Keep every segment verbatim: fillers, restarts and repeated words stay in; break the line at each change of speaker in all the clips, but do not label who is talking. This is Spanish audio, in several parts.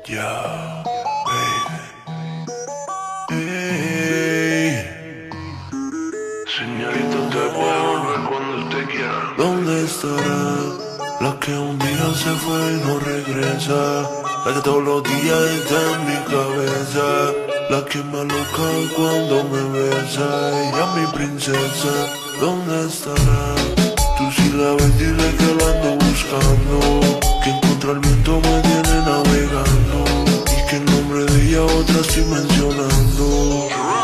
Yeah, baby. Hey.
Señorita, usted puede volver cuando usted quiera.
¿Dónde estará la que un día se fue y no regresa? La que todos los días está en mi cabeza, la que me aloca cuando me besa. Ella mi princesa, ¿dónde estará? Tú si la ves dile que la ando buscando, que en contra el viento me tiene navegando, y que el nombre de ella otra estoy mencionando.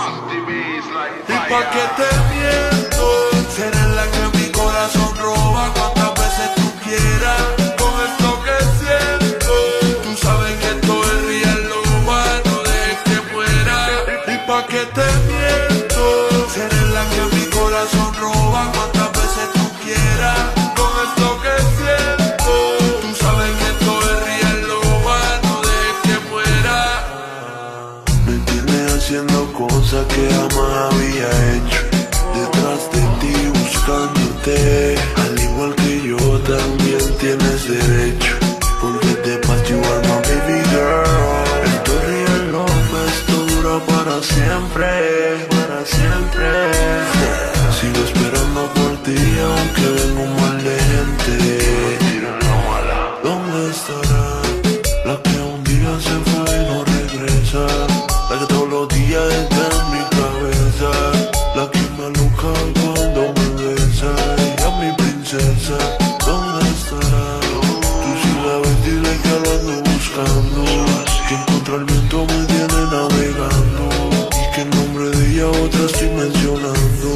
Y pa' que te miento, seré la que mi corazón roba cuantas veces tú quieras. Con esto que siento, tú sabes que esto es real, lo humano de que muera. Y pa' que te miento, seré la que mi corazón roba cuantas veces tú quieras. Con esto que siento, tú sabes que esto es real, lo humano de que muera. Me tienes haciendo cosas que jamás había hecho, detrás de ti buscándote. Al igual que yo también tienes derecho, porque de paz you are my baby girl. Esto es real love, esto dura para siempre, para siempre. Sigo esperando por ti aunque venga un mal de gente. ¿Dónde estará la que un día se fue y no regresa? La que todos los días está en mi cabeza, la que me aloca cuando me besa. Ella mi princesa, ¿dónde estará? Tú si la ves dile que la ando buscando, que en contra el viento me tiene navegando, y que el nombre de ella otra estoy mencionando.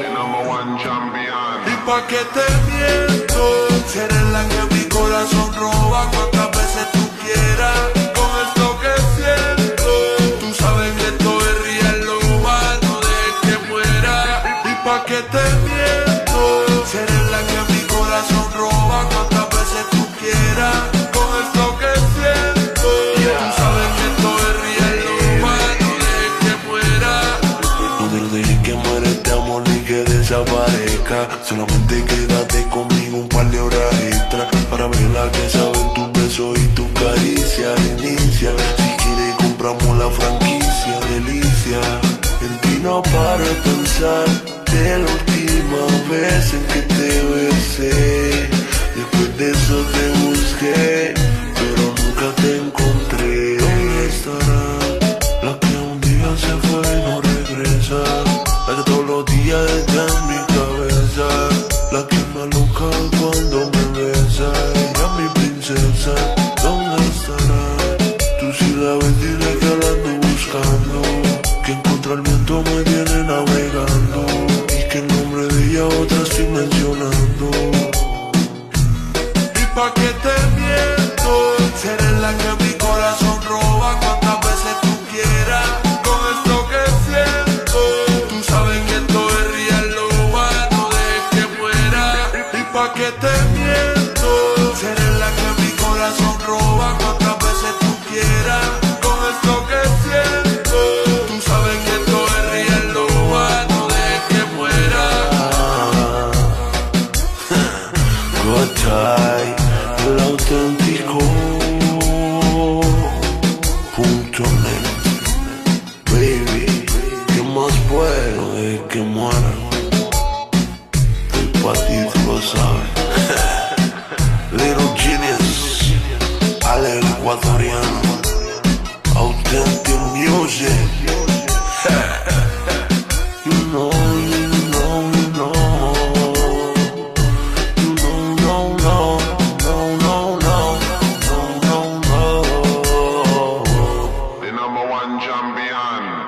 Y pa' que te miento, seré la que mi corazón roba cuantas veces tú quieras. Con esto que siento, tú sabes que esto es real, lo humano de que muera. Y pa' que te miento, seré la que mi corazón roba cuantas veces tú quieras. Con esto que siento, tú sabes que esto es real, lo humano de que muera. No te dejes que muera este amor ni que desaparezca, solamente quédate conmigo un par de horas extra, para ver la que saben tus besos y tu caricia. Inicia, si quieres compramos la franquicia, delicia. En ti no paro de pensar, de la última vez en que te besé. Después de eso te busqué, pero nunca te encontré. ¿Dónde estará la que un día se fue y no regresa? La que todos los días está en mi cabeza, la que me aloca cuando me besa. Ella mi princesa, ¿dónde estará? Tú si la ves dile que la ando buscando, que en contra el viento me tiene navegando, y que el nombre de ella otra estoy mencionando. Y pa' que te miento, seré la que mi corazón roba cuantas veces tú quieras. Con esto que siento, tú sabes que esto es real, lo humano de que muera. Y pa' que te miento, seré la que mi corazón roba cuantas veces tú quieras. Con esto que siento, tú sabes que esto es real, lo humano de que muera. Gotay, el auténtico punto net. Baby, ¿qué más puedo de que muera? El patito lo sabe. Little Genius, Ale el ecuatoriano, Authentic Music. You know, you know, you know, you know, no, no, no, no, no, no, no, no.
The number one champion.